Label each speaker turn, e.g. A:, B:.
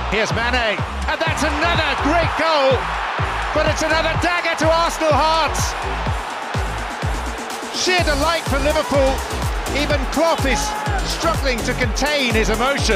A: Here's Mane, and that's another great goal, but it's another dagger to Arsenal hearts. Sheer delight for Liverpool. Even Klopp is struggling to contain his emotion.